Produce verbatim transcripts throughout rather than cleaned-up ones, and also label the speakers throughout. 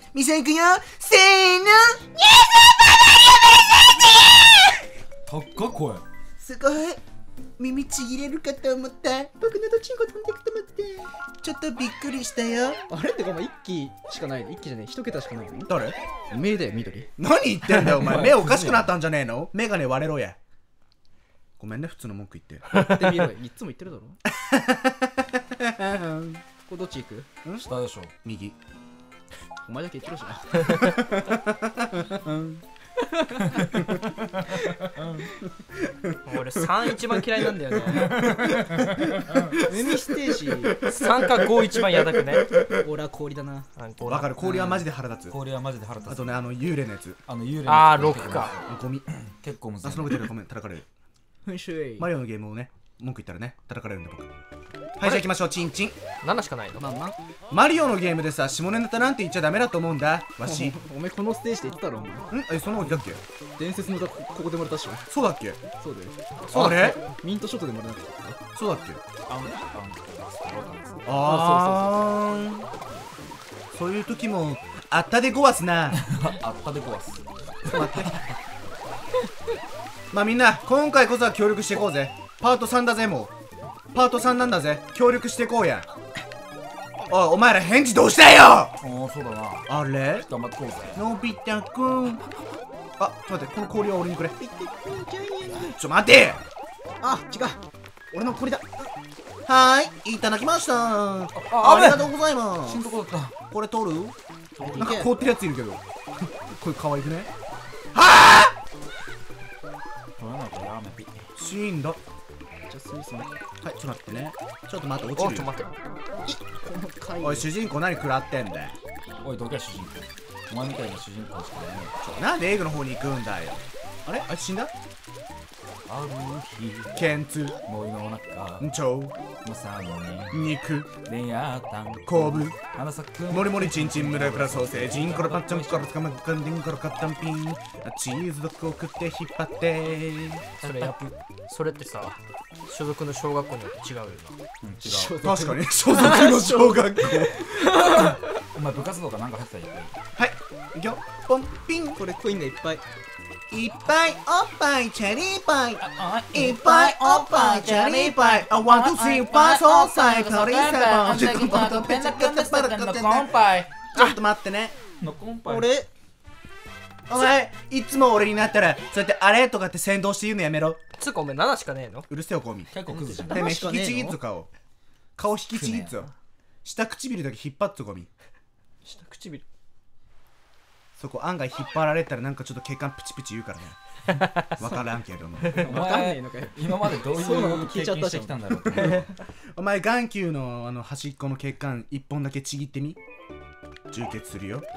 Speaker 1: ミサイくよ、せーの。
Speaker 2: 高っ声。
Speaker 1: すごい。耳ちぎれるかと思った。僕のどチンコ飛んでくと思って。ちょっとびっくりしたよ。
Speaker 3: あれってかお前一機しかないの？一機じゃねえ、一桁しかないの？
Speaker 1: 誰？
Speaker 3: 目だよ、緑。
Speaker 1: 何言ってんだよお前。目おかしくなったんじゃねえの？メガネ割れろや。ごめんね、普通の文句言って。
Speaker 3: 言ってみろよ。いつも言ってるだろ。これどっち行く？
Speaker 2: 下でしょ。
Speaker 1: 右。
Speaker 3: お前だけ言ってるしな。
Speaker 4: 俺さん一番嫌いなんだよね。
Speaker 3: 耳ステージ
Speaker 4: さんかご一番やだくね。
Speaker 3: 俺は氷だな。
Speaker 1: わかる、氷はマジで腹立つ。
Speaker 2: 氷はマジで腹立つ。
Speaker 1: あとね、あの幽霊のやつ。
Speaker 2: あの幽霊の
Speaker 4: あーろくか。
Speaker 1: ゴミ。
Speaker 2: 結構むずい。
Speaker 1: あ、その上でごめん、叩かれる。マリオのゲームをね、文句言ったらね、叩かれるんで僕。はい、じゃあ行きましょう、チンチン。
Speaker 4: ななしかないの？
Speaker 3: まあまあ。
Speaker 1: マリオのゲームでさ、下ネタなんて言っちゃダメだと思うんだ、わし。
Speaker 3: お前このステージで言ってたろ、お前。
Speaker 1: んえ、その時だっけ？
Speaker 3: 伝説の歌ここでもらったっしょ。
Speaker 1: そうだっけ？
Speaker 3: そうだよ。
Speaker 1: あれ？
Speaker 3: ミントショットでもらった。
Speaker 1: そうだっけ？
Speaker 2: あんあん
Speaker 1: あー、そういう時もあったでごわすな。
Speaker 2: あったでこわす。
Speaker 1: 待って。まあみんな今回こそは協力していこうぜ。パートさんだぜ。もうパートさんなんだぜ。協力していこうや。おい、お前ら返事どうしたよ。
Speaker 2: おお、そうだな。
Speaker 1: あれ、
Speaker 2: 頑張ってこうぜ。
Speaker 1: のび太くん。あ、ちょっと待って、この氷は俺にくれ。ちょ待て。
Speaker 3: あ、違う。俺の氷だ。
Speaker 1: はーい、いただきました。あ
Speaker 2: あ
Speaker 1: りがとうございます。
Speaker 2: 死んどこだった。
Speaker 1: これ取る？なんか凍ってるやついるけど。これ可愛くね。
Speaker 2: 取らないとやめて。
Speaker 1: 死んだ。
Speaker 3: じゃあスイスね。
Speaker 1: はい、ちょっと待ってね。ちょっと待って、落ちるよ。
Speaker 4: おちょ待って。
Speaker 1: おい、主人公何食らってんだよ。
Speaker 2: おい、どけ主人公。お前みたいな主人公しかいない。
Speaker 1: ちょなんでエイグの方に行くんだよ。あれ、あいつ死んだ？
Speaker 2: ある日、
Speaker 1: ケンツ、
Speaker 2: 森の中、
Speaker 1: んちょ
Speaker 2: まさに
Speaker 1: 肉、
Speaker 2: 出会ったん
Speaker 1: コブ、
Speaker 2: 花咲く
Speaker 1: もりもりチンチンムラプラソーセージンコロパッチョンコロつかまかんでんコロカッタンピン。チーズドッグを食って引っ張って
Speaker 4: それやっそれってさ、所属の小学校によって違うよな。
Speaker 2: うん、違う。
Speaker 1: 確かに所属の小学校。
Speaker 2: お前部活動かなんか入ってたよ。
Speaker 1: はい、いくよ。ポンピン。
Speaker 3: これコインがいっぱい。
Speaker 1: いっぱいおっぱいチェリーパイ。いっぱいおっぱいチェリーパイ。I want to see fast all side トリーセバン。ちょっと待って、ペチャペチャパラカテン。ちょっと待ってね。
Speaker 2: のコンパイ。
Speaker 3: 俺
Speaker 1: お前いつも俺になったらそうやってあれとかって先導して言うのやめろ。
Speaker 4: つうかお前ななしかねえの？
Speaker 1: うるせえよコミ。
Speaker 2: 結構クズじゃん。
Speaker 1: てめえ引きちぎっぞ顔。顔引きちぎっぞ。下唇だけ引っ張っぞコミ。
Speaker 4: 下唇。
Speaker 1: そこ案外引っ張られたらなんかちょっと血管プチプチ言うからね。わからんけども。
Speaker 2: お
Speaker 3: わかんね
Speaker 2: 前
Speaker 3: えのかよ。
Speaker 2: 今までどう
Speaker 3: そうなの
Speaker 2: いう経
Speaker 3: 聞いちゃったじゃん
Speaker 2: 験してきたんだろうって。
Speaker 1: お前眼球のあの端っこの血管一本だけちぎってみ。充血するよ。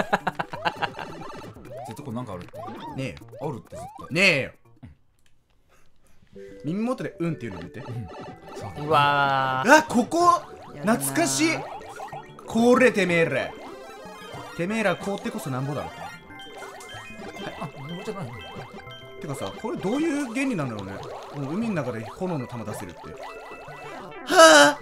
Speaker 2: 絶対これなんかあるって。
Speaker 1: ねえよ。
Speaker 2: あるって絶対。
Speaker 1: ねえよ。耳元でうんっていうの見て。
Speaker 4: うわー。
Speaker 1: あ、ここ懐かしい。これてめえら。てめえら凍ってこそなんぼだろ。
Speaker 2: あ、もうちょっとない。
Speaker 1: てかさ、これどういう原理なんだろうね。もう海の中で炎の玉出せるって。はあ。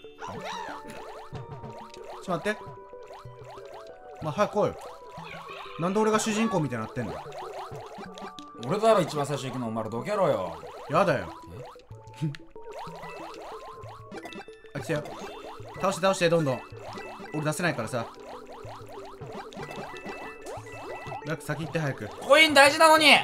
Speaker 1: ちょっと待って。まあ早く来いよ。なんで俺が主人公みたいになってんの？
Speaker 2: 俺だろ一番最初行くの。お前らどけろよ。
Speaker 1: やだよ。あ、来たよ。倒して倒してどんどん。俺出せないからさ。早く先行って早く。
Speaker 2: コイン大事なのに。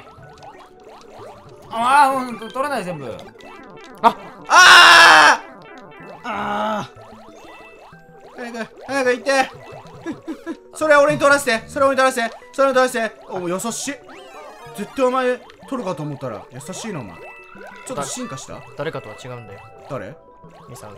Speaker 2: ああ、うん、取れない全部。
Speaker 1: あああ早く早く行って。それ俺に取らせて。それ俺に取らせて。それに取らせて。お、優しい。絶対お前取るかと思ったら優しいなお前。ちょっと進化した？
Speaker 4: 誰かとは違うんだよ。
Speaker 1: 誰？
Speaker 4: ミさん。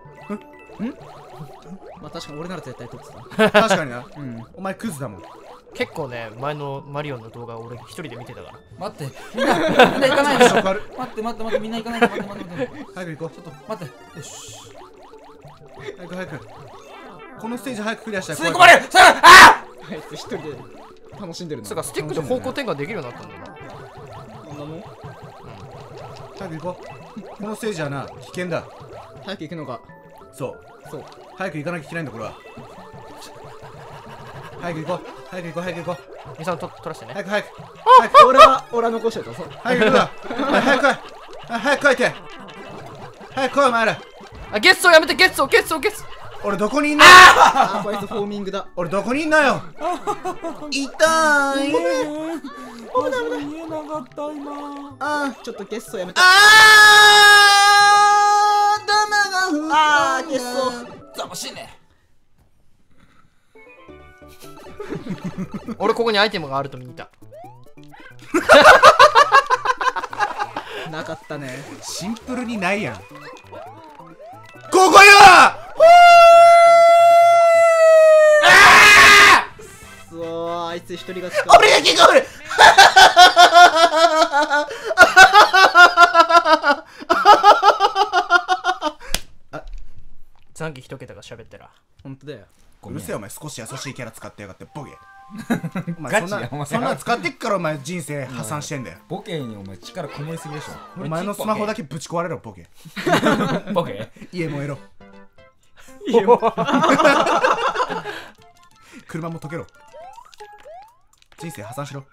Speaker 3: まあ確かに俺なら絶対撮ってた。
Speaker 1: 確かにな。
Speaker 3: うん。
Speaker 1: お前クズだもん。
Speaker 4: 結構ね、前のマリオの動画俺一人で見てたから。
Speaker 2: 待って、みんな、みんな行かないで。
Speaker 1: わかる。
Speaker 2: 待って待って待って、みんな行かないで。待って待って待って。
Speaker 1: 早く行こ
Speaker 2: ちょっと待って。よし。
Speaker 1: う。早く早く。このステージ早くクリアしたら
Speaker 2: 吸い込まれる。さあ、あ
Speaker 3: あいつ一人で楽しんでるの。
Speaker 4: つうかスティックで方向転換できるようになったんだな。
Speaker 3: こんなもん。
Speaker 1: 早く行こう。このステージはな危険だ。
Speaker 3: 早く行くのが。
Speaker 1: そう。
Speaker 3: そう。
Speaker 1: 早く行かなきゃいけないんだこれは。 早く行こう早く行こう早く行こう
Speaker 4: みさんと取らせてね。
Speaker 1: 早く早く早く
Speaker 3: 俺は俺は残してたぞ。
Speaker 1: 早く行くぞ早く来い早く来いって早く来いお前ら。
Speaker 4: あ、ゲッツをやめて、ゲッツをゲッツをゲッツ。
Speaker 1: 俺どこにいんのよ。
Speaker 3: あーこいつフォーミングだ。
Speaker 1: 俺どこにいんのよ。痛い。
Speaker 2: 危ない危ない見えなかった今。
Speaker 3: あーちょっとゲッソやめた。
Speaker 1: あー頭がふ
Speaker 3: あーゲッソ。
Speaker 2: ざましいね。
Speaker 4: 俺ここにアイテムがあると見た。
Speaker 3: なかったね。
Speaker 1: シンプルにないやん。ここよ。
Speaker 3: うわーあいつ一人勝ちか。
Speaker 1: 俺が結構俺
Speaker 4: 残機一桁が喋ってら。
Speaker 3: ほんとだよ。
Speaker 1: うるせえお前、少し優しいキャラ使ってやがってボケ。お前
Speaker 2: ガ
Speaker 1: そんな
Speaker 2: チやお前
Speaker 1: そんな使ってっからお前人生破産してんだよ。
Speaker 2: ボケにお前力こもりすぎでしょ。
Speaker 1: お前のスマホだけぶち壊れろボケ。
Speaker 2: ボケ
Speaker 1: 家燃えろ。
Speaker 3: いいよ。
Speaker 1: 車も溶けろ。人生破産しろ。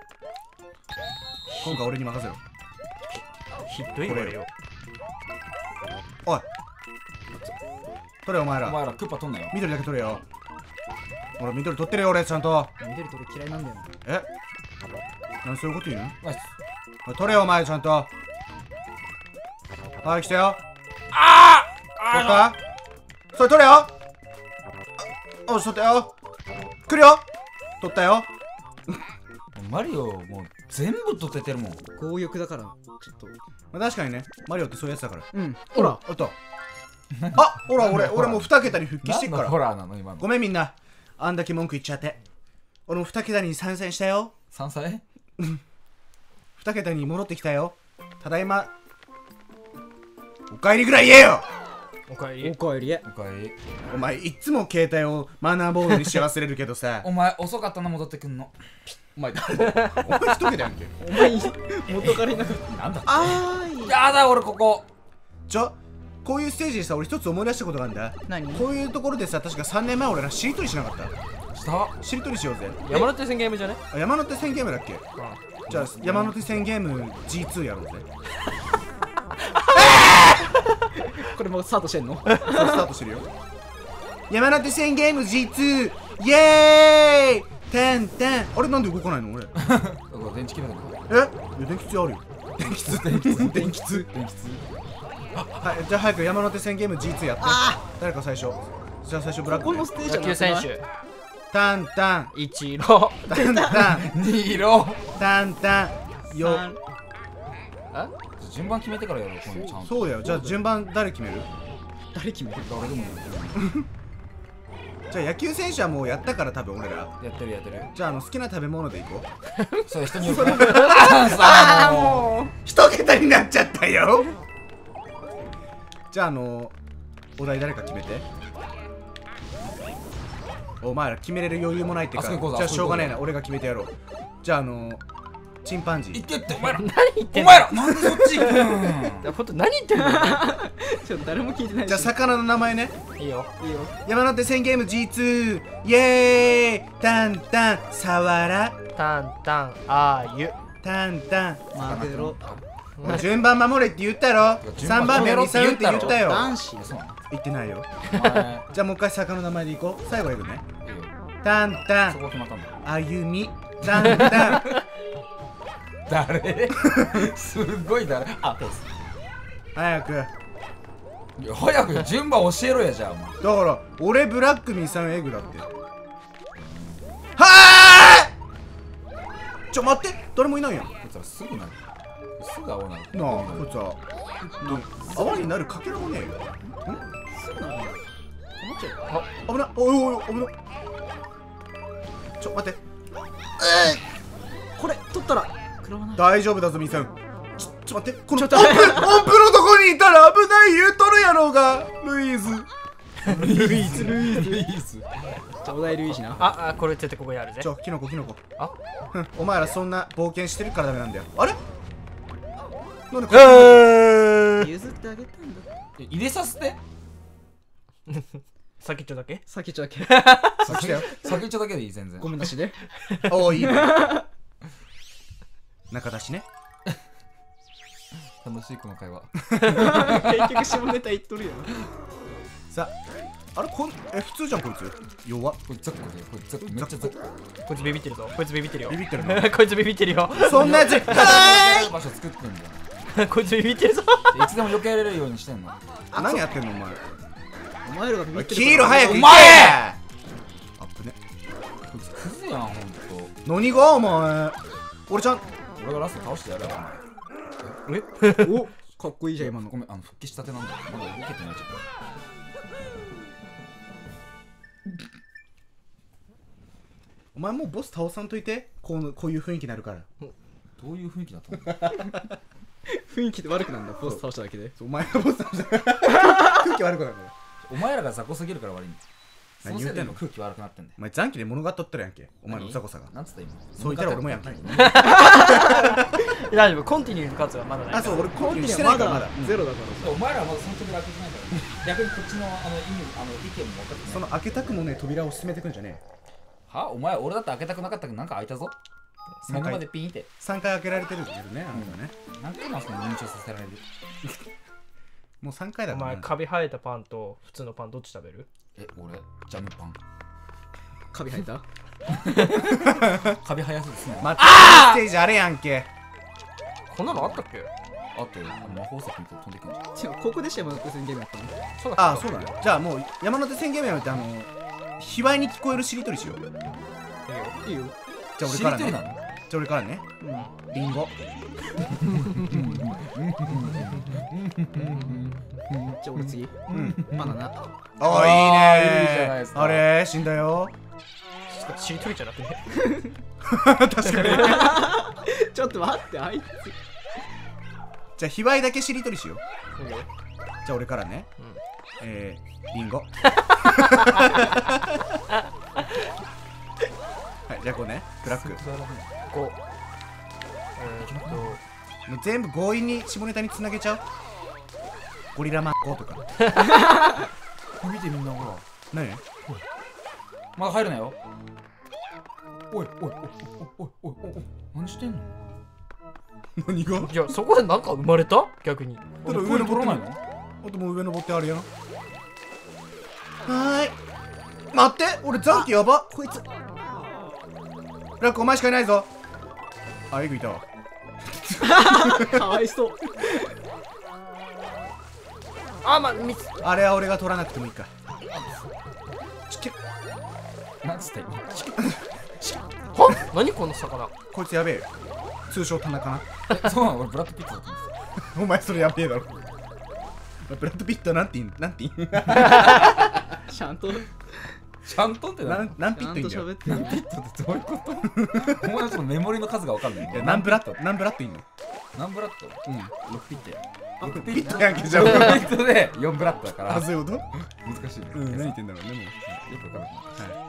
Speaker 1: 今回俺に任せろ。
Speaker 4: ひどいわよ。
Speaker 1: おい取れお前ら。
Speaker 2: お前らクッパ取んなよ。
Speaker 1: 緑だけ取れよ。俺緑取ってるよ俺ちゃんと。
Speaker 3: 緑と俺嫌いなんだよな。
Speaker 1: え何そういうこと言うの。
Speaker 2: ナイス。
Speaker 1: おい取れよお前ちゃんと。はい来たよ。
Speaker 2: あ
Speaker 1: 取ったそれ取れよ。あおし取ったよ。来るよ。取ったよ。
Speaker 2: マリオもう全部取っててるもん。
Speaker 3: 強欲だからちょっと。
Speaker 1: まあ、確かにねマリオってそういうやつだから。
Speaker 3: うん。
Speaker 1: ほらおっとあほら俺俺もうに桁に復帰してっから。
Speaker 2: 何のホラーなの今の。
Speaker 1: ごめんみんなあんだけ文句言っちゃって。俺もに桁に参戦したよ。
Speaker 2: 山菜
Speaker 1: に桁に戻ってきたよ。ただいまおかえりぐらい言えよ。
Speaker 4: おかえり。
Speaker 3: おかえりへ。
Speaker 2: おかえり。
Speaker 1: お前いっつも携帯をマナーボードにし忘れるけどさ
Speaker 2: お前遅かったな戻ってくんの。
Speaker 1: お前誰だお前一桁やんけ。
Speaker 3: お前元彼いなかった。
Speaker 2: なんだ
Speaker 3: あーい。
Speaker 2: やだ俺ここ。
Speaker 1: ちょこういうステージでさ俺一つ思い出したことがあるんだ。
Speaker 3: 何？
Speaker 1: こういうところでさ確かさんねんまえ俺らしりとりしなかった。
Speaker 2: した
Speaker 1: しりとりしようぜ。
Speaker 4: 山手線ゲームじゃね。
Speaker 1: あ山手線ゲームだっけ。じゃあ山手線ゲーム ジーツー やろうぜ。
Speaker 3: これもうスタートしてんの？
Speaker 1: そうスタートしてるよ。山手線ゲーム ジーツー イエーイてんてん。あれなんで動かないの俺。
Speaker 2: 電池切れたの。
Speaker 1: えいや電気通あるよ。電気通電気通電気通
Speaker 2: 電気通。
Speaker 1: はいじゃあ早く山手線ゲーム ジーツー やって。誰か最初。じゃあ最初ブラック、ね。
Speaker 3: このステージ
Speaker 4: 野球選手。
Speaker 1: タンタン
Speaker 4: 一郎。
Speaker 1: タンタン
Speaker 2: 二色。
Speaker 1: タンタンよ。
Speaker 4: あ？
Speaker 2: 順番決めてからやろう今度ちゃんと。
Speaker 1: そうだよ。じゃあ順番誰決める。
Speaker 3: 誰決める？
Speaker 2: 誰でも
Speaker 1: じゃあ野球選手はもうやったから多分俺ら。
Speaker 2: やってるやってる。
Speaker 1: じゃああの好きな食べ物でいこう。
Speaker 2: それ人によるからさあもう
Speaker 1: 一桁になっちゃったよ。じゃああのお題誰か決めて。お前ら決めれる余裕もないってか。
Speaker 2: あそこ行こうぜ
Speaker 1: じゃあしょうがねえ
Speaker 2: あ
Speaker 1: な俺が決めてやろう。じゃああのチンパンジー。
Speaker 2: 言ってってお前ら
Speaker 4: 何言って
Speaker 2: お
Speaker 4: んの。
Speaker 2: 前らなんでそっち行くん。
Speaker 4: いやほんと何言ってんの。
Speaker 3: ちょっと誰も聞いてないし。
Speaker 1: じゃあ魚の名前ね。
Speaker 4: いいよ。
Speaker 3: いいよ。
Speaker 1: 山手線ゲーム ジーツー イエーイタンタンサワラ
Speaker 4: タンタンあーゆ。
Speaker 1: タンタン。
Speaker 3: マグロ。
Speaker 1: 順番守れって言ったろ。
Speaker 2: 順番
Speaker 1: さんばんめはにさんって言ったよ。
Speaker 3: 男子。
Speaker 2: そうなの。
Speaker 1: 言ってないよ。
Speaker 2: お前
Speaker 1: じゃあもう一回魚の名前でいこう。最後いくね。
Speaker 2: いいよ。
Speaker 1: タンタン
Speaker 2: そこ決まったんだ。
Speaker 1: あゆみタンタン。
Speaker 2: 誰すごい誰。あ
Speaker 1: 早く。
Speaker 2: いや早く順番教えろやじゃあお前。
Speaker 1: だから俺ブラックミサンエグだって。はーいちょ待って誰もいないやん。
Speaker 2: こいつらすぐなる。すぐ青になる。
Speaker 1: なあこいつは泡になるかけらもねえよ。
Speaker 3: すぐなる。思っちゃう。
Speaker 1: あ危ない。おいおいおい危ない。ちょ待って。
Speaker 3: これ取ったら食らわない。
Speaker 1: 大丈夫だぞミサン。ちょちょ待ってこの音符
Speaker 3: ちょっと
Speaker 1: 音符のとこにいたら危ない言うとるやろうがルイーズ。
Speaker 3: ルイーズルイーズ。
Speaker 2: いいっす。
Speaker 3: ちょうだいルイージな。
Speaker 4: ああこれ絶対ここにあるぜ
Speaker 1: ち。ょキノコキノコ。
Speaker 4: あ
Speaker 1: ふんお前らそんな冒険してるからダメなんだよ。あれなんでこ
Speaker 4: え
Speaker 3: 譲ってあげたんだ。
Speaker 2: 入れさせて。
Speaker 4: 先っちょだけ
Speaker 3: 先っちょだけ。
Speaker 1: あ、来たよ。
Speaker 2: 先っちょだけでいい、全然。
Speaker 3: ごめんなしで。
Speaker 1: おお、いいね。中出しね。
Speaker 2: 楽しいこの会話。
Speaker 3: 結局下ネタ言っとるやん。
Speaker 1: さあ、あれこん、え、普通じゃん、こいつ。弱っ。
Speaker 2: これザッコで、これザッコ、めっちゃザッコ。
Speaker 4: こいつビビってるぞ。こいつビビってるよ。
Speaker 1: ビビってるな。
Speaker 4: こいつビビってるよ。
Speaker 1: そんなやつ、は
Speaker 2: 場所作ってんだよ。
Speaker 4: こいつビビってるぞ。
Speaker 2: いつでも避けられるようにしてんの。
Speaker 1: ーい。何やってんの、お前。
Speaker 3: お前らがビビってる。
Speaker 1: 黄色早く行け。
Speaker 2: お前
Speaker 1: あっぶね。
Speaker 2: こいつクズやん、ほんと。
Speaker 1: 何がお前。俺ちゃん、
Speaker 2: 俺がラスト倒してやるわ。
Speaker 4: え
Speaker 3: お、かっこいいじゃん今の。
Speaker 2: ごめん、あの復帰したてなんだよ。まだ動けてないじゃん。
Speaker 1: お前もうボス倒さんといて。こう、こういう雰囲気になるから。
Speaker 2: どういう雰囲気だったの？
Speaker 3: 雰囲気で悪くなんだ、ボス倒しただけで。
Speaker 1: お前がボス倒したら空気悪くなるから。
Speaker 2: お前らが雑魚すぎるから悪いんだよ。そのせいで
Speaker 1: 何言ってんの
Speaker 2: 空気悪くなってんだよ。
Speaker 1: お前残機で物語っとったらやんけ。お前のうざこさが。
Speaker 2: なんつった今。
Speaker 1: そう言ったら俺もやんけ。
Speaker 4: 大丈夫。コンティニューの数はまだない。
Speaker 1: あ、そう、俺コンティニューして
Speaker 3: ま
Speaker 1: ないからまだ
Speaker 3: だ。ゼロだから
Speaker 2: お前らはまだその時楽じゃないから。逆にこっちのあの意味、あの意見も分かってない。
Speaker 1: その開けたくもね扉を進めてくんじゃねえ。
Speaker 2: はお前、俺だって開けたくなかったけどなんか開いたぞ。目の前でピンって。
Speaker 1: さんかい開けられてるけどね、あなたね。
Speaker 2: なんていうのその認証させられる。
Speaker 1: もうさんかいだ
Speaker 4: お前、
Speaker 1: からな。
Speaker 4: カビ生えたパンと普通のパンどっち食べる？
Speaker 2: え、俺、ジャムパン。
Speaker 3: カビ生えた。
Speaker 2: カビ生やすいですね。
Speaker 1: 待って、ステージあれやんけ。
Speaker 4: こんなのあったっけ？
Speaker 2: あと、魔法石みたいに飛んでくんじゃん。
Speaker 3: 違う、ここでしか山手線ゲームやったの。
Speaker 4: そうだ
Speaker 1: あ、そうだね。じゃあもう山手線ゲームやめて、あの卑猥に聞こえるしりとりしよう。
Speaker 3: いいよ。
Speaker 1: じゃあ俺からね。
Speaker 2: しりとりなの？
Speaker 1: じゃあ俺からね。リンゴ。
Speaker 3: じゃあ俺次。
Speaker 1: うん。
Speaker 3: バナナ。
Speaker 1: あ
Speaker 2: あー
Speaker 1: あ、いい
Speaker 2: いいじゃない
Speaker 1: ね
Speaker 2: です。か
Speaker 1: あれ死んだよ。
Speaker 4: しりとりじゃなくね。
Speaker 1: 確かに。
Speaker 3: ちょっと待って、あいつ。
Speaker 1: じゃあ卑猥だけしりとりしよう。
Speaker 4: いいよ。
Speaker 1: じゃあ俺からね。
Speaker 4: うん
Speaker 1: えー、リンゴ。はい、じゃあこうね、ブラック。
Speaker 4: こう。えーっと。
Speaker 1: もう全部強引に下ネタにつなげちゃう。ゴリラマンゴとか。
Speaker 2: 見てみんなほら。
Speaker 1: 何？
Speaker 2: まだ入るなよ。おいおいおいおいおいおいおい。何してんの？
Speaker 1: 何が？
Speaker 4: いや、そこでなんか生まれた？逆に。
Speaker 1: だから上登らないの？あともう上登ってあるやん。はーい。待って、俺残機やば。こいつ。ラックお前しかいないぞ。あ、エグいたわ。
Speaker 3: かわいそう。
Speaker 4: あ、ま、ミス。
Speaker 1: あれは俺が取らなくてもいいか。
Speaker 2: なんつった今。
Speaker 4: は？何この魚？
Speaker 1: こいつやべえよ。通称田中な。
Speaker 2: え、そうなの？俺ブラッドピットだったんですよ。
Speaker 1: お前それやべえだろ。ブラッドピットなんて言うんなんて言うん
Speaker 3: ちゃんと、
Speaker 2: ちゃんとって何？
Speaker 1: なん何ピ
Speaker 3: ちゃんと
Speaker 1: ットいいんだよ。
Speaker 3: 喋ってる。
Speaker 2: ピットってどういうこと？お前のそのメモリの数がわかんない。
Speaker 1: いや、何ブラッド何ブラッドいいの？
Speaker 2: 何ブラッド？
Speaker 1: うん。
Speaker 2: ろくピットや。
Speaker 1: あ、ピットやんけじゃ
Speaker 2: ろくピ
Speaker 1: あ。
Speaker 2: ットでよんブラッドだから
Speaker 1: あ、そういうこと？
Speaker 2: 難しいね。
Speaker 1: うん、何言ってんだろうね、もう。
Speaker 2: よくわからない。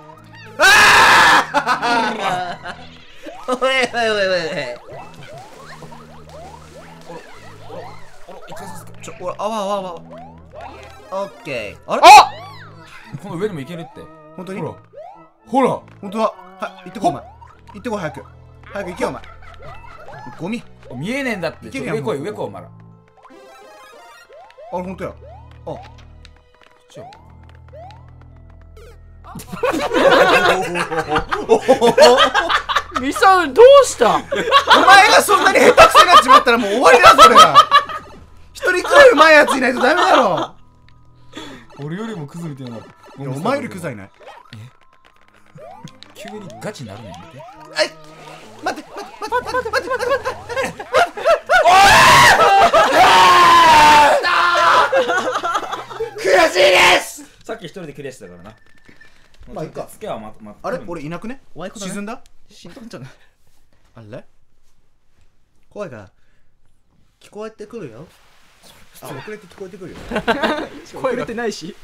Speaker 1: おいおいおいおい。
Speaker 2: 一回させて。
Speaker 1: ちょ、俺、あわあわあわ。オッケー。あれ？
Speaker 4: あ！
Speaker 2: この上にもいけるって。
Speaker 1: 本当に？
Speaker 2: ほら。ほら。
Speaker 1: 本当だ。はい、行ってこいお前。行ってこい早く。早く行けよお前。ゴミ。
Speaker 2: 見えねえんだって。
Speaker 1: いけるやん
Speaker 2: 上来い上来いお前ら。
Speaker 1: あれ本当や。あ。
Speaker 2: こっちよ。
Speaker 4: ミサウンどうした？
Speaker 1: お前がそんなに下手くそになっちまったらもう終わりだぞ俺ら。一人くらいうまいやついないとダメだろ。
Speaker 2: 俺よりもクズみたいな。
Speaker 1: いやお前よりクズいない。
Speaker 2: 急にガチになるのやめて。
Speaker 1: はい。待って待って待って待って待って待って待って。悔しいです。
Speaker 2: さっき一人でクリアしてたからな。
Speaker 1: まあいいか。
Speaker 2: つけはまま
Speaker 1: あれ俺いなくね？
Speaker 3: ワイコだね
Speaker 1: 沈んだ？
Speaker 3: 死んだんじゃない？
Speaker 1: あれ？声が聞こえてくるよ。あ、遅れて聞こえてくるよ。
Speaker 3: 声出てないし。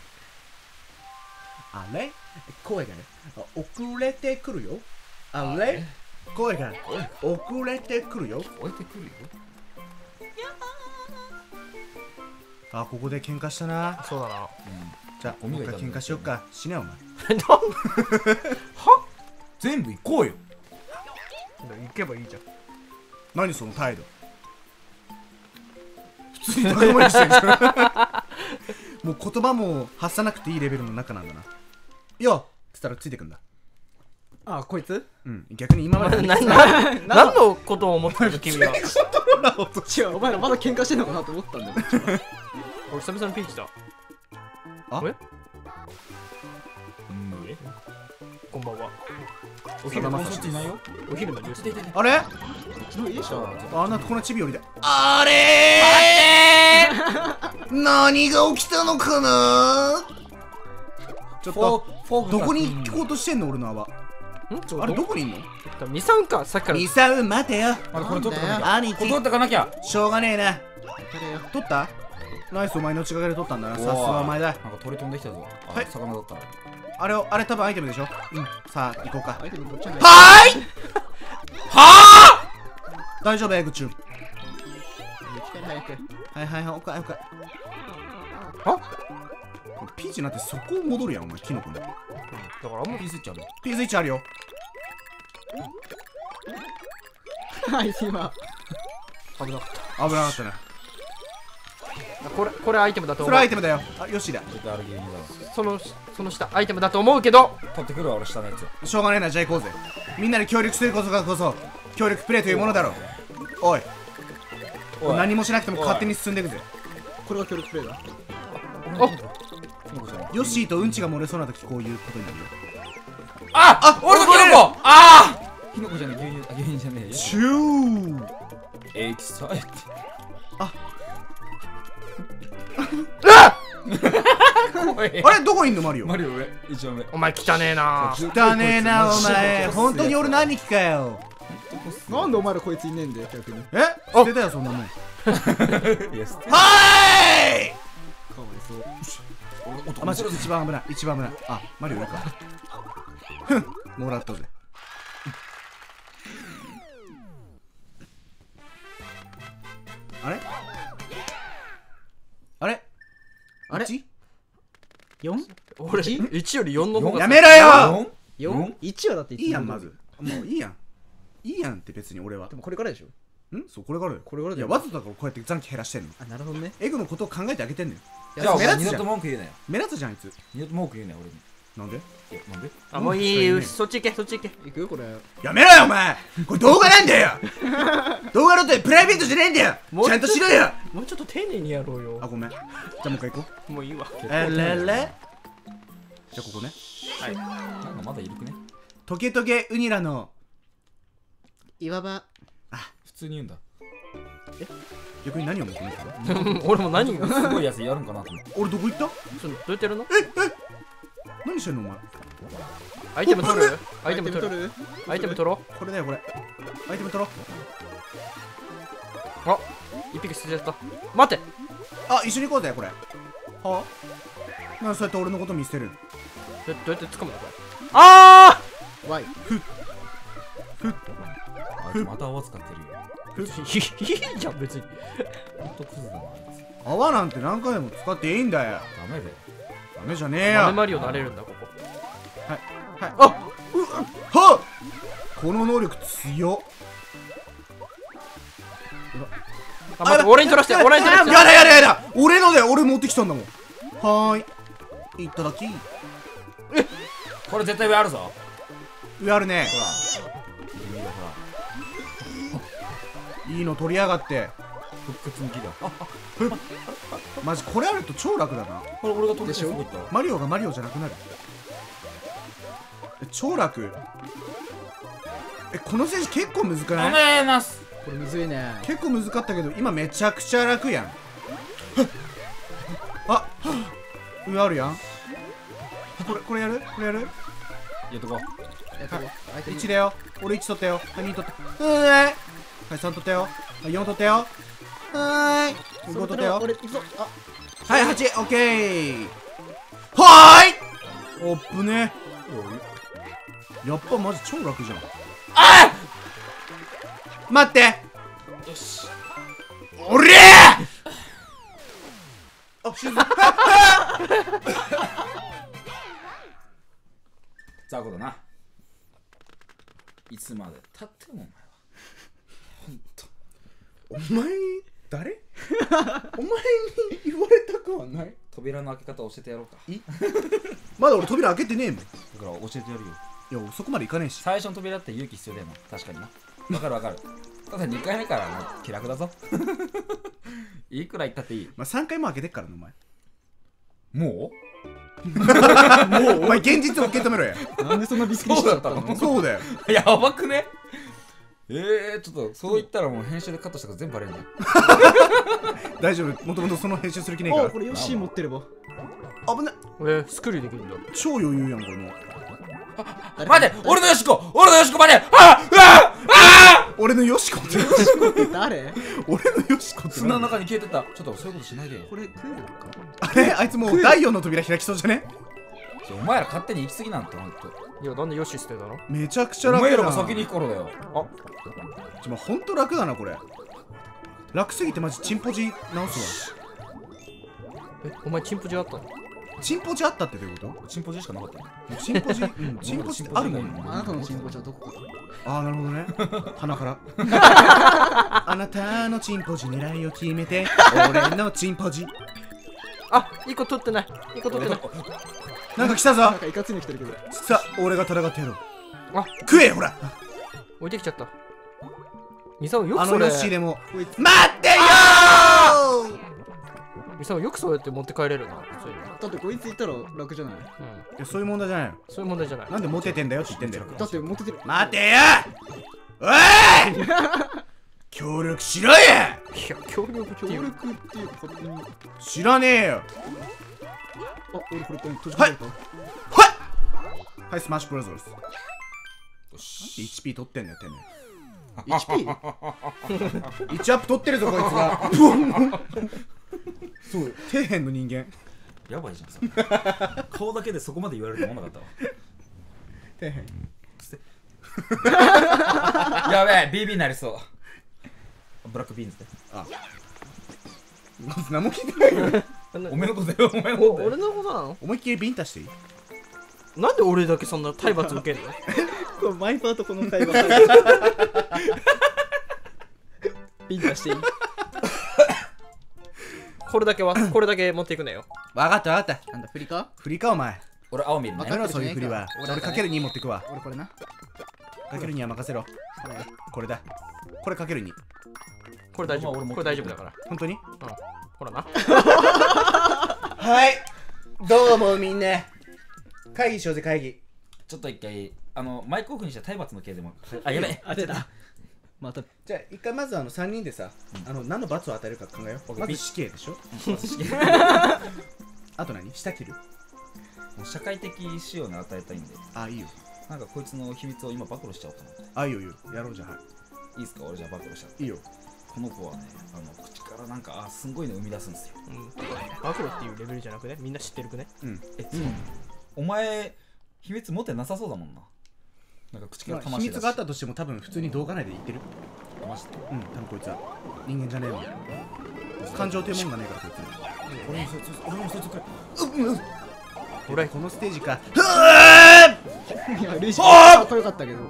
Speaker 1: あれ？声がね、遅れてくるよ。あれ？声が遅れてくるよ。
Speaker 2: 置いてくるよ。
Speaker 1: あ、ここで喧嘩したな。
Speaker 4: そうだな。
Speaker 1: じゃあもう一回喧嘩しよっか。死ねよお前。
Speaker 2: 全部行こうよ。
Speaker 4: 行けばいいじゃん。
Speaker 1: 何その態度。普通に仲間にしてるじゃん。もう言葉も発さなくていいレベルの中なんだな。よっつったらついてくんだ。
Speaker 3: あ、こいつ
Speaker 1: うん、逆に今まで
Speaker 4: なな何のことを思ってたの君は。
Speaker 3: 違う、お前らまだ喧嘩してんのかなと思ったんだよ。
Speaker 4: 俺久々にピーチだ。
Speaker 1: あ
Speaker 4: え
Speaker 2: うんえ
Speaker 4: こんばんは。
Speaker 2: お昼もそっちいないよ。
Speaker 4: お昼のニュースで。
Speaker 1: あれ
Speaker 3: 昨日いいでしょ。
Speaker 1: あんなこのチビよりであれー何が起きたのかな。ちょっと
Speaker 2: フォーク
Speaker 1: どこに聞こうとしてんの俺の泡。
Speaker 4: んちょ
Speaker 1: あれどこにいんの。
Speaker 4: ミサンかさっきから。
Speaker 1: ミサウ待てよ。
Speaker 2: まだこれ取ってかなきゃ。
Speaker 1: 兄貴
Speaker 2: これ取ってかなきゃ。
Speaker 1: しょうがねえな。
Speaker 3: 誰よ。
Speaker 1: 取った。ナイスお前の血がけで取ったんだな。さすがお前だ。
Speaker 2: なんか鳥飛んできたぞ。あ、
Speaker 1: はい
Speaker 2: 魚だった。
Speaker 1: あれをあれ多分アイテムでしょ。うんさあ行こうか。
Speaker 3: 相手にこっちはない。
Speaker 1: はーいはあ大丈夫エグチューン。
Speaker 3: 早く。
Speaker 1: はいはいはい、おかおか。
Speaker 4: あ
Speaker 1: ピーチなんてそこを戻るやんお前キノコで。
Speaker 4: だからあんま
Speaker 2: ピースイッチある。
Speaker 1: ピースイッチあるよ。
Speaker 3: はい、今。
Speaker 4: 危なかっ
Speaker 1: 危なかったね。
Speaker 4: た。これこれアイテムだと
Speaker 1: そ
Speaker 4: 思う。
Speaker 1: れアイテムだよ。あよしだ。
Speaker 2: 絶対あるゲームだろ。
Speaker 4: そのその下アイテムだと思うけど。
Speaker 2: 取ってくるわ俺下のやつ。
Speaker 1: しょうがねえな、じゃあ行こうぜ。みんなで協力することがこそ協力プレイというものだろう。おい
Speaker 2: おい
Speaker 1: 何もしなくても勝手に進んでいくぜ。
Speaker 3: これが協力プレイだ。
Speaker 4: お
Speaker 2: キノコじゃない。
Speaker 1: ヨッシーとうんちが漏れそうな時こういうことになるよ。
Speaker 2: ああ俺のキノコ。ああキノコじゃねえ牛乳。あ牛乳じゃねえよ。
Speaker 1: チュー
Speaker 2: エキサイテ
Speaker 4: おい
Speaker 1: あれどこにいんのマリオ。
Speaker 2: マリオ上一番上。
Speaker 4: お前汚ねえな。
Speaker 1: 汚ねえなお前。本当に俺の兄貴かよ。
Speaker 3: なんでお前らこいついねえんだよ、逆に。
Speaker 1: え捨てたよそんなもん。
Speaker 2: いや捨て。
Speaker 1: はーい
Speaker 3: かわいそう。
Speaker 1: あ、マジ一番危ない一番危ない。あマリオいるか。ふんもらったぜ。あれあれ
Speaker 3: あれ
Speaker 1: いち？
Speaker 3: よん？
Speaker 4: 俺いちよりよんの方が。
Speaker 1: やめろよ。
Speaker 3: よん？いちはだって
Speaker 1: いいやんまず。もういいやんいいやんって別に俺は。
Speaker 3: でもこれからでしょ。
Speaker 1: んそうこれからだよ。
Speaker 3: これからだよ。
Speaker 1: いやわざとだからこうやって残機減らしてんの。
Speaker 3: あ、なるほどね。
Speaker 1: エグのことを考えてあげてんのよ。
Speaker 3: いや
Speaker 2: じゃあお
Speaker 1: 目立つじゃん
Speaker 2: 前二度と文句言うなよ。
Speaker 1: 目立つじゃんあいつ。
Speaker 2: 二度と文句言うなよ俺に。
Speaker 1: なんで
Speaker 2: えなんで？
Speaker 4: あもういい。そっち行けそっち行け。
Speaker 3: いくよ、これ。
Speaker 1: やめろよお前。これ動画なんだよ。動画だってプライベートじゃねえんだよ。
Speaker 4: もう
Speaker 1: ちゃんとしろよ。
Speaker 4: もうちょっと丁寧にやろうよ
Speaker 1: あ。ごめん。じゃあもう一回行こう。
Speaker 4: もういいわ。
Speaker 1: えれれじゃあここね。
Speaker 2: なんかまだいるくね。
Speaker 1: トゲトゲウニラの
Speaker 3: いわば。
Speaker 2: 普通に言うんだ。
Speaker 1: 逆に何を求めてた。
Speaker 4: 俺も何が
Speaker 2: すごいやつやるんかなと思って。
Speaker 1: 俺どこ行った。
Speaker 4: どうやってやるの？
Speaker 1: 何してんのお前。
Speaker 4: アイテム取る？アイテム取る？
Speaker 3: 取る？
Speaker 4: アイテム取ろ
Speaker 1: これだよこれ。アイテム取ろう。
Speaker 4: う。あ一匹捨てちゃった。待って。
Speaker 1: あ一緒に行こうぜこれ。はあなんでそうやって俺のこと見捨てるん。
Speaker 4: どうどうやって掴むのこれ。あ
Speaker 3: わい。
Speaker 2: あいつまた泡使ってるよ。
Speaker 4: あ。いいじゃん別に。
Speaker 2: ほんとクズだなあいつ。
Speaker 1: 泡なんて何回でも使っていいんだよ。
Speaker 2: ダメで。
Speaker 1: ダメじゃねえよ。は
Speaker 4: 豆マリオなれるんだここ。
Speaker 1: いはい。
Speaker 4: あ
Speaker 1: はっこの能力強っ。
Speaker 4: あ待って俺に取らせて俺に取らせて。
Speaker 1: やだやだやだ俺ので俺持ってきたんだもん。はーいいただき。
Speaker 2: これ絶対上あるぞ。
Speaker 1: 上あるね。
Speaker 2: ほら。君がほら。
Speaker 1: いいの取りやがって。
Speaker 2: 復活の木だ。ああ
Speaker 1: マジこれあると超楽だな。
Speaker 2: これ俺が飛んですごいった。
Speaker 1: マリオがマリオじゃなくなる。え超楽。えこの選手結構難く
Speaker 2: お
Speaker 1: ない。
Speaker 2: めえなす。
Speaker 3: これむずいね。
Speaker 1: 結構難かったけど今めちゃくちゃ楽やん。あ上あるやん。これこれやるこれやる。
Speaker 2: やっとこう。
Speaker 3: やったよ。相手に
Speaker 1: いちだよ。俺いち取ったよ。はいに取った。うーいはいさん取ったよ。はいよん取ったよ。うーいご取ったよ。
Speaker 3: 俺、行くぞ。あ、
Speaker 1: はいはちオッケー。はーいおっぶね。やっぱマジ超楽じゃん。
Speaker 2: あ
Speaker 1: 待って
Speaker 2: よし。
Speaker 1: おりゃーあ、沈ん
Speaker 2: ザコだないつまでたってもお前はほんと
Speaker 1: お前誰お前に言われたくはない。
Speaker 2: 扉の開け方教えてやろうか。
Speaker 1: いまだ俺扉開けてねえもん。だ
Speaker 2: だから教えてやるよ。
Speaker 1: いやそこまでいかねえし。
Speaker 2: 最初の扉って勇気必要だよな。確かにな。わかるわかる。ただにかいめからもう気楽だぞ。いくら言ったっていい。
Speaker 1: まあさんかいも開けてっからなお前。
Speaker 2: も
Speaker 1: もうお前現実を受け止めろや。
Speaker 3: なんでそんなビスケットしちゃったの？
Speaker 1: そうだよ。
Speaker 2: うやばくね。えー、ちょっとそう言ったらもう編集でカットしたから全部バレるんだよ。
Speaker 1: 大丈夫、もともとその編集する気ねえから。
Speaker 3: あ、これヨッシー持ってれば。
Speaker 1: 危ない。
Speaker 4: えスクリューできるんだ。
Speaker 1: 超余裕やんこれもう。
Speaker 2: 待て、俺のよしこ、俺のよしこ待て。あっ、うわあ
Speaker 1: 俺のヨシコって
Speaker 3: 誰？
Speaker 1: 俺のヨシコって
Speaker 2: 砂の中に消えてた。ちょっとそういうことしないでよ。
Speaker 3: これ食えるか？
Speaker 1: あれあいつもうだいよんの扉開きそうじゃね。
Speaker 2: お前ら勝手に行き過ぎなんてほんと。
Speaker 4: いやなんでヨシ捨てたの？
Speaker 1: めちゃくちゃ
Speaker 2: お
Speaker 1: 楽だな。
Speaker 2: 前らが先に行くからだよ。あ、
Speaker 1: ちょ、まあ、ほんと楽だなこれ。楽すぎてマジチンポジ直すわ。
Speaker 4: えお前チンポジあったの？
Speaker 1: チンポジあったってどういうこ
Speaker 2: チンポジしかなかったよ。
Speaker 1: と？チンポジ、うん、チンポジってあるもんね。
Speaker 3: あなたのチンポチはどこか？
Speaker 1: ああなるほどね。鼻からあなたのチンポジ狙いを決めて俺のチンポジ。
Speaker 4: あ一個取ってない一個取ってない。
Speaker 1: なんか来たぞ。
Speaker 3: なんかいかついの来てるけど。
Speaker 1: さあ俺が戦ってやろう。
Speaker 4: あ
Speaker 1: 食えほら。
Speaker 4: 置いてきちゃった。ミサオよく
Speaker 1: あの
Speaker 4: それ
Speaker 1: ヨッシーでも
Speaker 3: こいつ
Speaker 1: 待ってよ
Speaker 4: ミサオよくそうやって持って帰れるな。そういうの
Speaker 3: だってこいついたら楽じゃない？
Speaker 4: うん
Speaker 1: いやそういう問題じゃないの。
Speaker 4: そういう問題じゃない。
Speaker 1: なんでモテてんだよって言ってんだよ。
Speaker 3: だって持っててる。
Speaker 1: 待てよおい協力しろや。
Speaker 4: いや協力っていう。
Speaker 3: 協力っていうか勝手に。
Speaker 1: 知らねえよ。
Speaker 3: あ、俺これ閉じ込めるか？
Speaker 1: はいスマッシュブラザーズ。
Speaker 2: よし。
Speaker 1: いちピー 取ってんだよてめ
Speaker 3: いちピー？
Speaker 1: え。いちアップ取ってるぞこいつが。そうよ底辺の人間。
Speaker 2: やばいじゃんそれ。顔だけでそこまで言われると思わなかっ
Speaker 1: 底辺。
Speaker 2: たわ。やべえ、ビービー になりそう。ブラックビーンズで。
Speaker 1: あ何も聞いてないよ。
Speaker 2: おめえのことだよ、お前の
Speaker 4: お
Speaker 2: ことだよ。
Speaker 4: 俺のことなの？
Speaker 1: 思いっきりビンタしていい？
Speaker 4: なんで俺だけそんな体罰受けんの？
Speaker 3: これマイパーとこの会話。
Speaker 4: ビンタしていい？これだけはこれだけ持っていくなよ。
Speaker 1: わかったわかった。
Speaker 3: なんだ、振りか？
Speaker 1: 振りかお前。
Speaker 2: 俺青見るね。
Speaker 1: やめろそういう振りは。
Speaker 3: 俺
Speaker 1: 俺かけるに持ってくわ。
Speaker 3: 俺これな。
Speaker 1: かけるには任せろ。これだ。これかけるに。
Speaker 4: これ大丈夫。
Speaker 2: まあ俺も
Speaker 4: これ大丈夫だから。
Speaker 1: 本当に？
Speaker 4: うん。ほらな。
Speaker 1: はいどうもみんな会議しようぜ会議。
Speaker 2: ちょっと一回、あの、マイクオフにした体罰の刑でも。あ、やべえ。
Speaker 3: 当てた。また。
Speaker 1: じゃあ一回まずあのさんにんでさ、あの何の罰を与えるか考えよう。まず死刑でしょ。あと何？下切る？
Speaker 2: 社会的仕様に与えたいんで、
Speaker 1: あいいよ。
Speaker 2: なんかこいつの秘密を今暴露しちゃおうかなと。
Speaker 1: あいいよいいよ。やろうじゃん。はい
Speaker 2: いですか、俺じゃあ暴露しちゃう。
Speaker 1: い。いいよ。
Speaker 2: この子はね、あの、口からなんか、あ、すんごいの生み出すんですよ。
Speaker 4: うん。暴露っていうレベルじゃなくね。みんな知ってるくね。
Speaker 1: うん。
Speaker 2: え、そうなの？お前、秘密持ってなさそうだもんな。なんか口から
Speaker 1: まあ
Speaker 2: 魂出し
Speaker 1: 秘密があったとしても多分普通に動画内で言ってる。
Speaker 2: マジで。
Speaker 1: うん。多分こいつは人間じゃねえもん。感情というもんがねえからこいつ。
Speaker 2: 俺もそいつ、俺もそいつくれ。
Speaker 4: 俺
Speaker 1: このステージか。
Speaker 3: いや、ルイージかっこよかったけど。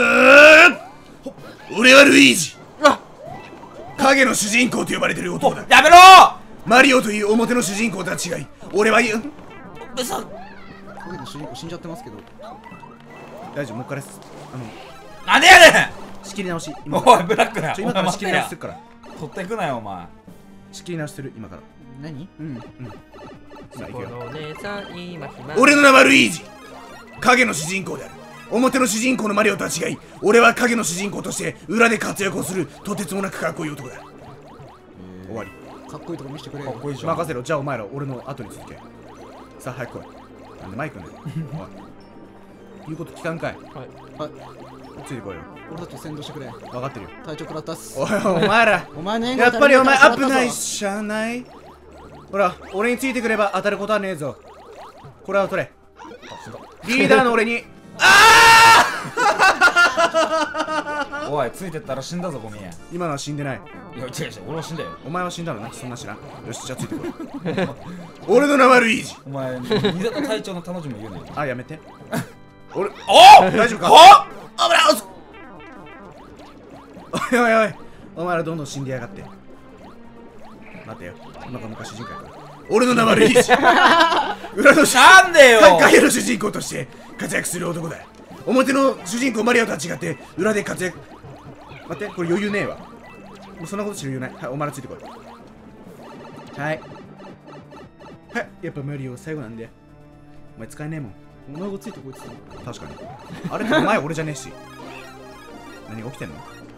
Speaker 1: 俺はルイージ。影の主人公と呼ばれてる男だ。
Speaker 2: やめろ
Speaker 1: マリオという表の主人公とは違い、俺は言う。
Speaker 2: ーさ
Speaker 3: 影の主人公死んじゃってますけど。
Speaker 1: 大丈夫、もう一回です。あの、
Speaker 2: なんでやね
Speaker 1: 仕切り直し。今
Speaker 2: んおい、ブラックだ。
Speaker 1: ちょ今から仕切り直しするから。
Speaker 2: 取っていくなよ、お前。
Speaker 1: 仕切り直しする、今から。
Speaker 3: 何？
Speaker 1: うん、うん。今行くよ。
Speaker 4: この姉さん今暇。
Speaker 1: 俺の名はルイージ。影の主人公である。表の主人公のマリオとは違い、俺は影の主人公として裏で活躍をするとてつもなくかっこいい男だ。終わり。
Speaker 3: かっこいいとこ見せてくれよ。
Speaker 2: かっこいいじゃん。
Speaker 1: 任せろ。じゃあお前ら俺の後に続け。さあ早く来い。なんでマイクね。おい言うこと聞かんかい。
Speaker 4: はい。
Speaker 3: あ、
Speaker 1: ついてこいよ。
Speaker 3: 俺たち先導してくれ。
Speaker 1: 分かってるよ。
Speaker 3: 体調食らったっす。
Speaker 1: おいお前ら
Speaker 3: お前の援護
Speaker 1: やっぱりお前
Speaker 3: 足りねえから
Speaker 1: 危ない
Speaker 3: 食
Speaker 1: じゃない。ほら俺についてくれば当たることはねえぞ。これは取れ。リーダーの俺にああ
Speaker 2: おいついてったら死んだぞゴミ。いや
Speaker 1: 今のは死んでない。
Speaker 2: 違う違う違う、俺は死んだよ。
Speaker 1: お前は死んだのな、そんな知らん。よし、じゃあついてこい。俺の名はルイージ。
Speaker 2: お前二度と隊長の彼女も言うなよ。
Speaker 1: あ、やめて。俺、
Speaker 2: お
Speaker 1: 大丈夫か？
Speaker 2: は
Speaker 1: 危ない。おいおいおい、お前らどんどん死んでやがって。待てよ、今から昔主人公やから。俺の名はルイージ。裏の主
Speaker 2: なんでよ
Speaker 1: 影の主人公として活躍する男だ。表の主人公マリオとは違って裏で活躍。待って、これ余裕ねえわ。もうそんなこと知る余裕ない。はい、お前らついてこい。はいはい、やっぱマリオ最後なんで。お前使えねえもん。
Speaker 3: お前がついてこいつ
Speaker 1: 確かに。あれってお前俺じゃねえし。何が起きてんの？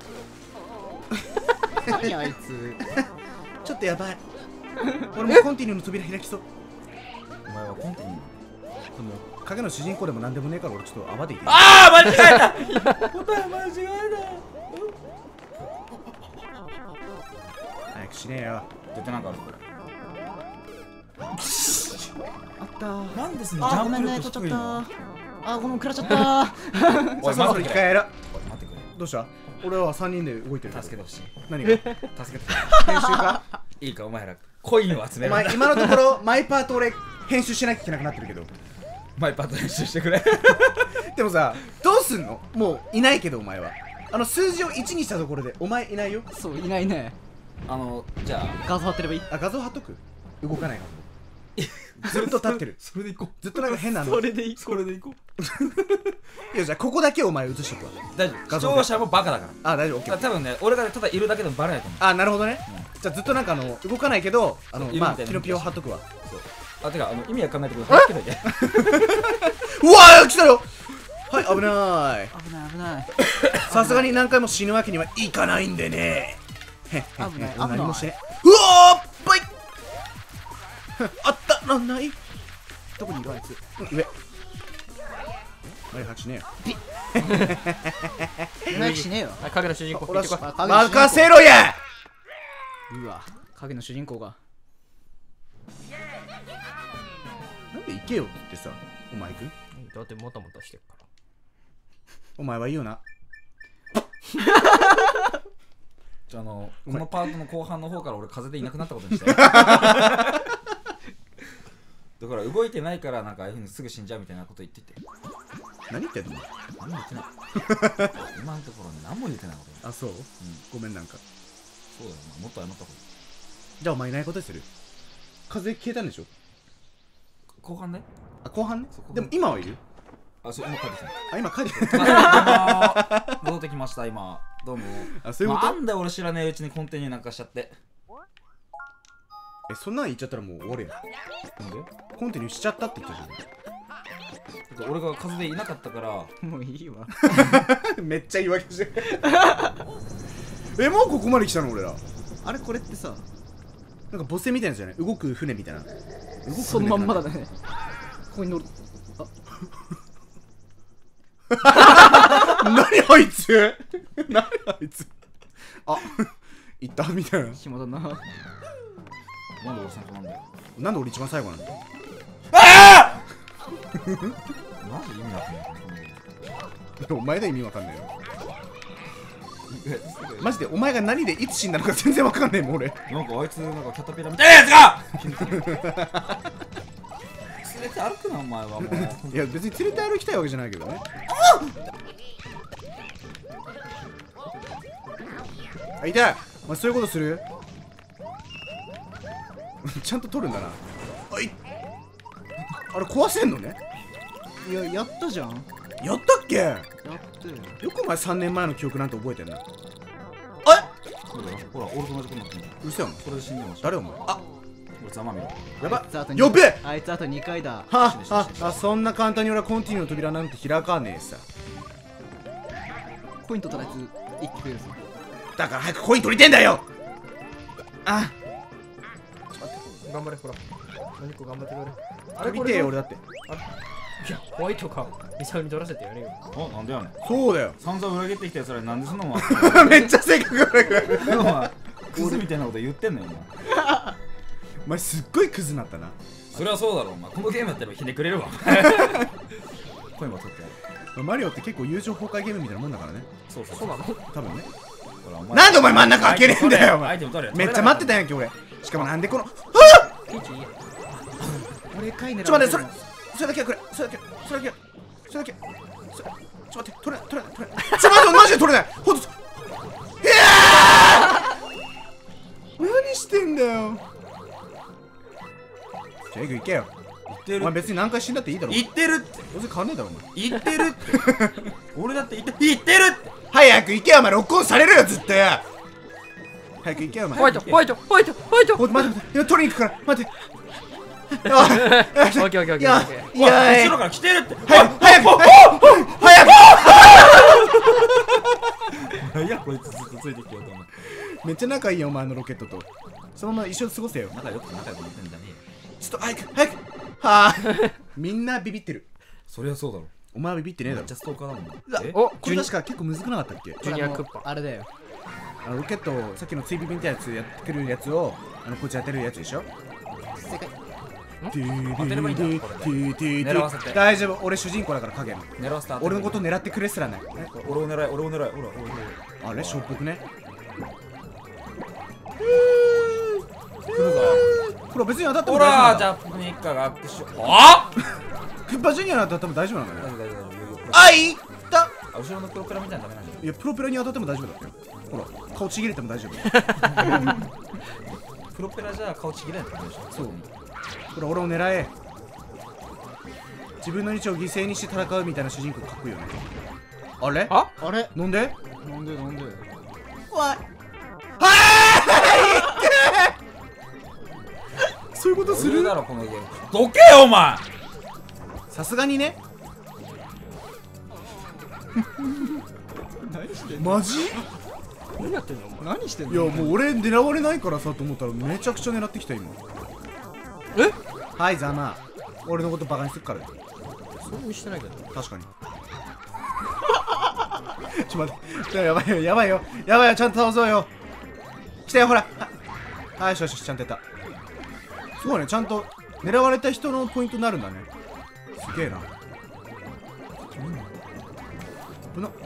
Speaker 3: 何あいつ
Speaker 1: ちょっとやばい。俺もコンティニューの扉開きそう。
Speaker 2: お前はコンティニュー。
Speaker 1: でも影の主人公でもなんでもねえから俺ちょっと泡でいい。
Speaker 2: ああ間違えた答え間違え
Speaker 1: 早くしねえよ。
Speaker 2: た。絶対なんかあるこれ。
Speaker 3: あったー。
Speaker 2: なんですね
Speaker 3: あ、ごめんね、取っちゃったあ、ごめん、食らっちゃった
Speaker 2: おい
Speaker 1: そろそろ一回やら。
Speaker 2: おい待ってくれ。
Speaker 1: どうした？俺はさんにんで動いてる。
Speaker 2: 助けてほしい。
Speaker 1: 何が？
Speaker 2: 助けてほし
Speaker 1: 編集か？
Speaker 2: い。いいかお前らコインを集めるんだ。
Speaker 1: お前今のところマイパート俺編集しなきゃいけなくなってるけど。
Speaker 2: マイパート練習してくれ。
Speaker 1: でもさ、どうすんの？もういないけどお前は。あの数字をいちにしたところでお前いないよ。
Speaker 3: そう、いないね。
Speaker 2: あのじゃあ
Speaker 3: 画像貼ってればいい。
Speaker 1: あ、画像貼っとく？動かない画像。ずっと立ってる。
Speaker 2: それでいこう。
Speaker 1: ずっとなんか変なの。
Speaker 3: それでいい。
Speaker 2: それでいこう。
Speaker 1: いや、じゃあここだけお前映しとくわ。
Speaker 2: 大丈夫。視
Speaker 1: 画像で
Speaker 2: 聴者もバカだから。
Speaker 1: あ、大丈夫、オッケー。
Speaker 2: だから多分ね、俺がただいるだけでもバレないと思う。
Speaker 1: あ、なるほどね。じゃあずっとなんかあの動かないけど、あのまあ
Speaker 2: いるみたいな
Speaker 1: キノピオ貼っとくわ。
Speaker 2: そう。あ、てかあの意味わかんないところ貼っつけといて。
Speaker 1: うわー、来たよ。はい、危ない。
Speaker 3: 危ない危ない
Speaker 1: さすがに何回も死ぬわけにはいかないんでね。へっへっ
Speaker 3: 危ない
Speaker 1: へ
Speaker 3: 危ない
Speaker 1: 何もしてね。うわー、ばい。あったなんない。
Speaker 3: どこにいるあいつ。
Speaker 1: 上。はい、はちね。
Speaker 3: 長生きしねえよ。
Speaker 4: あ、影の主人公行ってこい。
Speaker 3: 影の主人公
Speaker 1: 任せろや。
Speaker 3: うわ、影の主人公が。
Speaker 1: なんで行けよって言ってさ、お前行く？
Speaker 4: だってもたもたしてるから。
Speaker 1: お前はいいよな。
Speaker 2: じゃあ、あのこのパートの後半の方から俺風でいなくなったことにして。だから動いてないからなんかああいうふうにすぐ死んじゃうみたいなこと言ってて。
Speaker 1: 何言ってんの？
Speaker 2: 何も言ってない。今のところ何も言ってないこと。
Speaker 1: あ、そう？ごめんなんか。
Speaker 2: そうだよ、まあもっと謝った方がいい。
Speaker 1: じゃあお前いないことにする？風消えたんでしょ？
Speaker 2: 後半ね。
Speaker 1: あ、後半ね
Speaker 2: そこ。
Speaker 1: でも今はいる？
Speaker 2: あ、そう、今帰ってきた。
Speaker 1: あ、今帰ってきた。
Speaker 2: あ戻ってきました今。どうも。
Speaker 1: あ、そういうこと？
Speaker 2: まあなんで俺知らねえうちにコンティニューなんかしちゃって。
Speaker 1: え、そんなん言っちゃったらもう終わるやん。
Speaker 2: なんで？
Speaker 1: コンティニューしちゃったって言ったじ
Speaker 2: だって俺が風でいなかったから
Speaker 3: もういいわ。
Speaker 1: ゃん。めっちゃ言い訳してる。え、もうここまで来たの俺ら。
Speaker 3: あれこれってさ、
Speaker 1: なんか母船みたいなやつじゃない？動く船みたいな。動く船
Speaker 3: そのまんまだね。ここに乗る。
Speaker 1: 何あいつ。何あいつ。あ、行ったみたいな。
Speaker 3: 暇だな。
Speaker 2: なんで俺参加なんだよ。
Speaker 1: なんで俺一番最後なんだよ。
Speaker 2: マジ意味なくない？
Speaker 1: お前で意味わかんないよ。
Speaker 2: マ
Speaker 1: マジでお前が何でいつ死んだのか全然わかんないもん俺。
Speaker 2: なんかあいつなんかキャタピラみたいなやつが連れて歩くなお前はもう。
Speaker 1: いや別に連れて歩きたいわけじゃないけどね。あ、痛い。お前そういうことする？ちゃんと取るんだな。あいあれ壊せんのね。
Speaker 3: いや、やったじゃん。
Speaker 1: やったっけ？
Speaker 3: やって
Speaker 1: よくお前さんねんまえの記憶なんて覚えてんな。
Speaker 2: そうだよほら俺と同じことになってんじゃん。
Speaker 1: うるせえお前。
Speaker 2: これで死んでました。
Speaker 1: 誰お前？あ、
Speaker 2: 俺ざまみろ。
Speaker 1: やばっ。
Speaker 3: あいつあとに
Speaker 1: 呼べ。
Speaker 3: あいつあとにかいだ。
Speaker 1: はあ、あ、そんな簡単に俺はコンティニューの扉なんて開かねえさ。
Speaker 3: コイン取ったらあいつ一気くれるぞ。
Speaker 1: だから早くコイン取りてんだよ。あ、
Speaker 4: 頑張れ、ほら。何個頑張ってくれ。あ
Speaker 1: 取りてえよ俺だって。
Speaker 4: いや、ホワイトか。ミサオに取らせてやれよ。
Speaker 2: あ、なんでやねん。
Speaker 1: そうだよ。
Speaker 2: 散々裏切ってきたやつらになんでそんなもん。
Speaker 1: めっちゃ性格悪い。
Speaker 2: お前クズみたいなこと言ってんのよお前。
Speaker 1: お前すっごいクズになったな。
Speaker 2: それはそうだろお前。このゲームやってればひねくれるわ。 声も取ってやる。
Speaker 1: マリオって結構友情崩壊ゲームみたいなもんだからね。
Speaker 2: そうそう
Speaker 4: そうなの？
Speaker 1: 多分ね。
Speaker 2: ほらお前
Speaker 1: なんでお前真ん中開けねえんだよお前。
Speaker 2: アイテム取れ。
Speaker 1: めっちゃ待ってたやんけ俺。しかもなんでこの
Speaker 4: ピーチいいや。
Speaker 3: 俺かいね。
Speaker 1: ちょっと待って、それそれだけはくれ。それだけそれだけそれだけそれちょっと待って、取れない取れない取れない。ちょっと待って、マジで取れない。ほんと。いやー何してんだよ。じゃあエグ行けよ。
Speaker 2: 言ってる
Speaker 1: お前別に何回死んだっていいだろ。
Speaker 2: 言ってるって
Speaker 1: どうせ変わんねえだろお前。
Speaker 2: 言ってるって俺だって言って言ってるって
Speaker 1: 早く行けよお前。ロックオンされるよずっとよ。早く行けよお前。
Speaker 4: ホワイトホワイトホワイトホワイト。
Speaker 1: おい待って待って、今取りに行くから待って。
Speaker 4: オッケーオッケーオッケーオッケー。
Speaker 1: いや
Speaker 2: 後ろから来てるって
Speaker 1: 早く早く早く
Speaker 2: いやこいつずっとついてきようと思って
Speaker 1: めっちゃ仲いいよお前のロケットと。そのまま一緒に過ごせよ。
Speaker 2: 仲良く仲良く言ってんじゃねえよ。
Speaker 1: ちょっと早く早く。はあみんなビビってる。
Speaker 2: そりゃそうだろ。
Speaker 1: お前はビビってねえだろ
Speaker 2: めっちゃ。ストーカーだもん。え
Speaker 4: お
Speaker 1: これ確か結構むずくなかったっけ。
Speaker 4: ジュニアクッパ。
Speaker 3: あれだよ。
Speaker 1: あのロケットをさっきの追尾みたいなやつやってくるやつをあのこっち当てるやつでしょ。
Speaker 3: 正解。
Speaker 2: 当てればいいんだよこれで狙わせて
Speaker 1: 大丈夫、俺主人公だから影の。
Speaker 2: 狙わせて当てる
Speaker 1: 俺のこと狙ってくれすらない。
Speaker 2: 俺を狙い俺を狙いほらほらほら
Speaker 1: あれしょっぽくね。
Speaker 2: 来るぞ。
Speaker 1: ほら別に当たって
Speaker 2: ほ
Speaker 1: も大
Speaker 2: ら
Speaker 1: 丈
Speaker 2: ジャップニッカが握手あ
Speaker 1: 夫だ。クッパジュニアだったら多分大丈夫なんだよ。
Speaker 2: 大丈夫大丈夫大丈夫。
Speaker 1: あいった
Speaker 2: あ後ろのプロペラみたいなのダメなんだよ。
Speaker 1: いやプロペラに当たっても大丈夫だったよ。ほら顔ちぎれても大丈夫。
Speaker 2: プロペラじゃ顔ちぎれないってことでしょ。
Speaker 1: そうほら俺を狙え。自分の命を犠牲にして戦うみたいな主人公かっこいいよね。あれ
Speaker 4: あ
Speaker 3: あれ
Speaker 1: なんで
Speaker 3: なんでなんで
Speaker 1: 怖い。そういうことする
Speaker 2: するだろこのゲーム。どけよお前。
Speaker 1: さすがにね。
Speaker 3: 何してんの
Speaker 1: マジ
Speaker 4: 何やってんのお前。
Speaker 3: 何してん
Speaker 1: いや
Speaker 3: の
Speaker 1: もう俺狙われないからさと思ったらめちゃくちゃ狙ってきた今。
Speaker 4: え
Speaker 1: はいざま俺のことバカにするから。
Speaker 4: そうにしてないけど。
Speaker 1: 確かにちょっと待って、やばいよやばいよやばいよ、ちゃんと倒そうよ。来たよほら。ははい、よしよし、ちゃんとやった。すごいね、ちゃんと狙われた人のポイントになるんだね。すげえな。危なっ。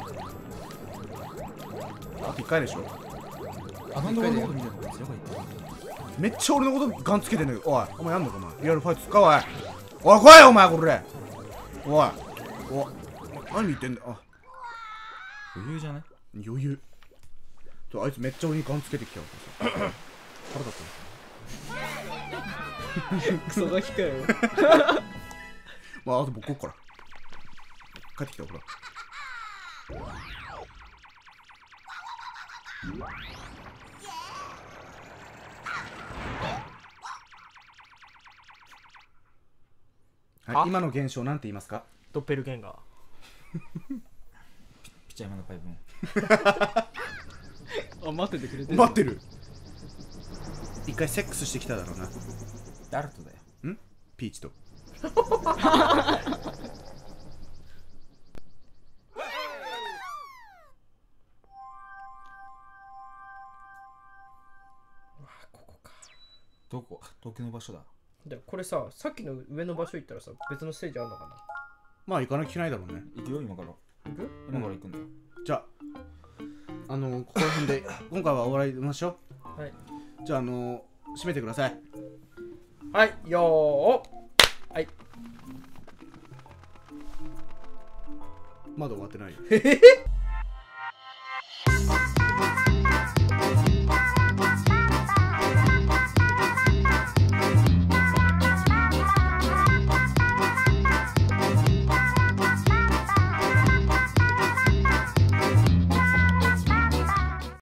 Speaker 1: あといっかいでしょ。
Speaker 2: あなんで俺のこと見てんの。強が言って
Speaker 1: めっちゃ俺のことガンつけてんだけど。おいお前やんのかお前。リアルファイト使おう。おいおい来いよお前これ。おいお何言ってんだよ。あ
Speaker 2: 余裕じゃない。
Speaker 1: 余裕。ちょあいつめっちゃ俺にガンつけてきたわ。腹立っ
Speaker 3: クソガキかよ。
Speaker 1: た。まああと僕こっから帰ってきたほら。はい、
Speaker 4: あ
Speaker 1: 今の現象なんて言いますか。
Speaker 4: ドッペルゲンガー。
Speaker 2: ピッチャー山のパイプも
Speaker 3: あ、待っててくれてる。
Speaker 1: 待ってる。一回セックスしてきただろうな。
Speaker 2: 誰とだよ。
Speaker 1: んピーチと。
Speaker 2: ここか。どこ東京の場所だ。
Speaker 4: でこれさ、さっきの上の場所行ったらさ、別のステージあるのかな。
Speaker 1: まあ行かなきゃいけないだろうね。
Speaker 2: 行くよ今から。
Speaker 4: 行く？
Speaker 2: 今から行くんだよ。
Speaker 1: じゃああのここら辺で今回は終わりましょう。
Speaker 4: はい
Speaker 1: じゃああの閉めてください。
Speaker 4: はい、よーはい。
Speaker 1: まだ終わってないよ。
Speaker 4: へへへ